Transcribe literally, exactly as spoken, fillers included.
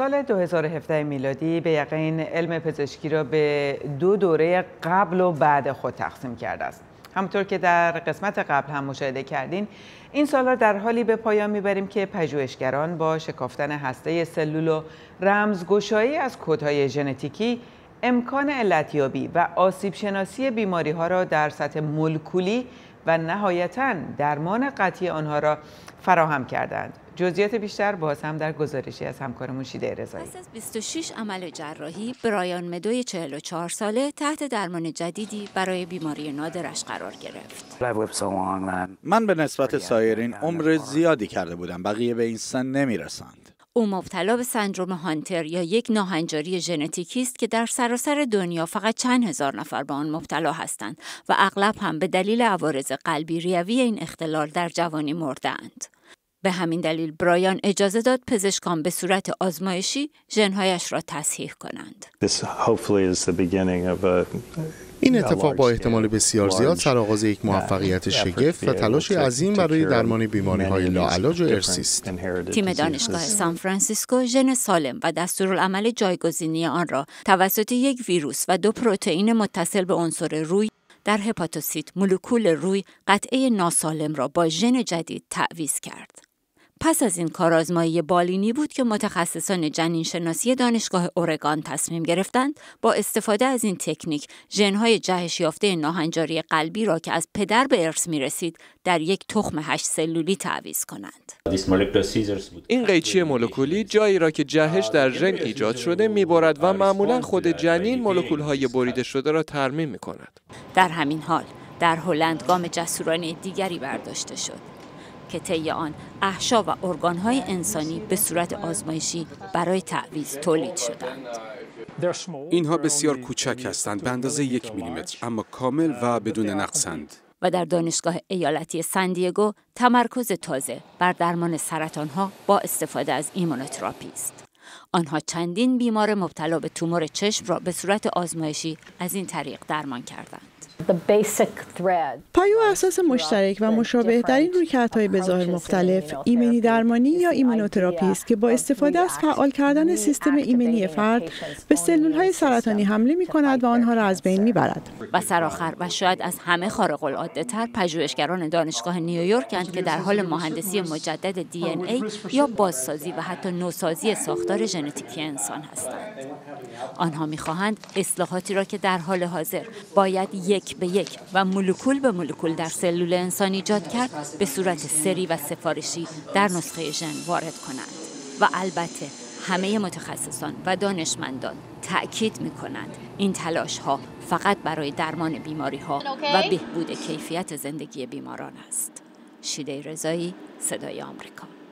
سال دو هزار و هفده میلادی به یقین علم پزشکی را به دو دوره قبل و بعد خود تقسیم کرده است. همونطور که در قسمت قبل هم مشاهده کردین، این سال‌ها در حالی به پایان میبریم که پژوهشگران با شکافتن هسته سلول و رمزگشایی از کدهای ژنتیکی امکان علتیابی و آسیب شناسی بیماری‌ها را در سطح مولکولی و نهایتاً درمان قطعی آنها را فراهم کردند. جزئیات بیشتر باز هم در گزارشی از همکارمون شیده رضایی. پس از بیست و شش عمل جراحی، برایان مدوی چهل و چهار ساله تحت درمان جدیدی برای بیماری نادرش قرار گرفت. من به نسبت سایرین عمر زیادی کرده بودم، بقیه به این سن نمیرسند. او مبتلا به سندروم هانتر یا یک ناهنجاری ژنتیکی است که در سراسر دنیا فقط چند هزار نفر به آن مبتلا هستند و اغلب هم به دلیل عوارض قلبی ریوی این اختلال در جوانی مرده‌اند. به همین دلیل برایان اجازه داد پزشکان به صورت آزمایشی ژن‌هایش را تصحیح کنند. این اتفاق با احتمال بسیار زیاد سرآغاز یک موفقیت شگفت و تلاش عظیم برای درمان بیماری‌های لاعلاج و ارثی است. تیم دانشگاه سان فرانسیسکو ژن سالم و دستورالعمل جایگزینی آن را توسط یک ویروس و دو پروتئین متصل به عنصر روی در هپاتوسیت مولکول روی قطعه ناسالم را با ژن جدید تعویض کرد. پس از این کارآزمایی بالینی بود که متخصصان جنین‌شناسی دانشگاه اورگان تصمیم گرفتند با استفاده از این تکنیک ژن‌های جهش یافته ناهنجاری قلبی را که از پدر به ارث می‌رسید در یک تخم هشت سلولی تعویض کنند. این قیچی مولکولی جایی را که جهش در ژن ایجاد شده می‌برد و معمولاً خود جنین مولکول‌های بریده شده را ترمیم می‌کند. در همین حال در هلند گام جسورانه دیگری برداشته شد که طی آن احشا و ارگان‌های انسانی به صورت آزمایشی برای تعویض تولید شدند. اینها بسیار کوچک هستند، به اندازه یک میلیمتر، اما کامل و بدون نقصند. و در دانشگاه ایالتی سندیگو تمرکز تازه بر درمان سرطان‌ها با استفاده از ایمونوتراپی است. آنها چندین بیمار مبتلا به تومور چشم را به صورت آزمایشی از این طریق درمان کردند. پایه و اساس مشترک و مشابه در این رویکردهای به ظاهر مختلف ایمنی درمانی یا ایمونوتراپی است که با استفاده از فعال کردن سیستم ایمنی فرد به سلول‌های سرطانی حمله می‌کند و آنها را از بین می‌برد. و سرآخر و شاید از همه خارق العاده‌تر پژوهشگران دانشگاه نیویورکند که در حال مهندسی مجدد دی ان ای یا بازسازی و حتی نوسازی ساختار ژنتیکی انسان هستند. آنها می‌خواهند اصلاحاتی را که در حال حاضر باید یک به یک و مولکول به مولکول در سلول انسان ایجاد کرد به صورت سری و سفارشی در نسخه ژن وارد کنند. و البته همه متخصصان و دانشمندان تأکید می‌کنند این تلاش‌ها فقط برای درمان بیماری‌ها و بهبود کیفیت زندگی بیماران است. شیده رضایی، صدای آمریکا.